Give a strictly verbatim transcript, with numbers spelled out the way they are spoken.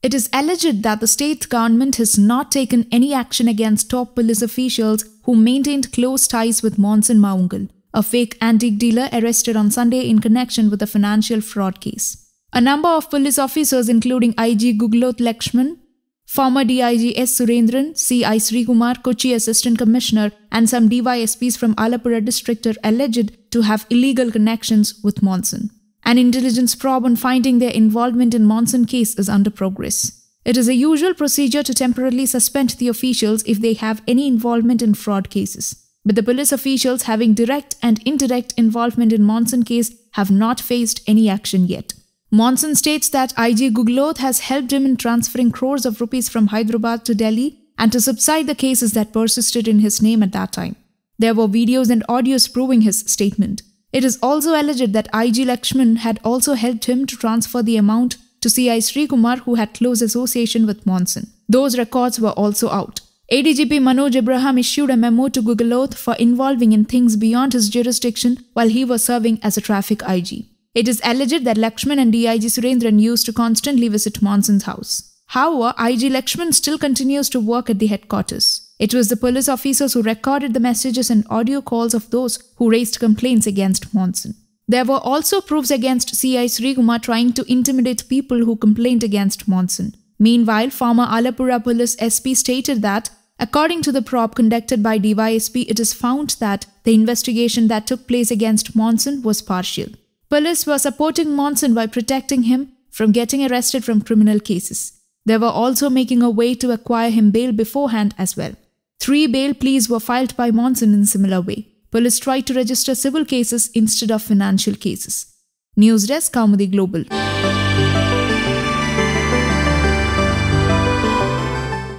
It is alleged that the state government has not taken any action against top police officials who maintained close ties with Monson Mavunkal, a fake antique dealer arrested on Sunday in connection with a financial fraud case. A number of police officers including I G Guguloth Lakshman, former D I G S Surendran, C I Sreekumar, Kochi Assistant Commissioner and some D Y S Ps from Alappuzha district are alleged to have illegal connections with Monson. An intelligence probe on finding their involvement in Monson case is under progress. It is a usual procedure to temporarily suspend the officials if they have any involvement in fraud cases. But the police officials having direct and indirect involvement in Monson case have not faced any action yet. Monson states that I G Guguloth has helped him in transferring crores of rupees from Hyderabad to Delhi and to subside the cases that persisted in his name at that time. There were videos and audios proving his statement. It is also alleged that I G Laxman had also helped him to transfer the amount to C I Sreekumar, who had close association with Monson. Those records were also out. A D G P Manoj Abraham issued a memo to Gugolath for involving in things beyond his jurisdiction while he was serving as a traffic I G. It is alleged that Laxman and D I G Surendran used to constantly visit Monson's house. However, I G Laxman still continues to work at the headquarters. It was the police officers who recorded the messages and audio calls of those who raised complaints against Monson. There were also proofs against C I Sreekumar trying to intimidate people who complained against Monson. Meanwhile, former Alappuzha police S P stated that, according to the probe conducted by D Y S P, it is found that the investigation that took place against Monson was partial. Police were supporting Monson by protecting him from getting arrested from criminal cases. They were also making a way to acquire him bail beforehand as well. Three bail pleas were filed by Monson in a similar way. Police tried to register civil cases instead of financial cases. News Desk, Kaumudy Global.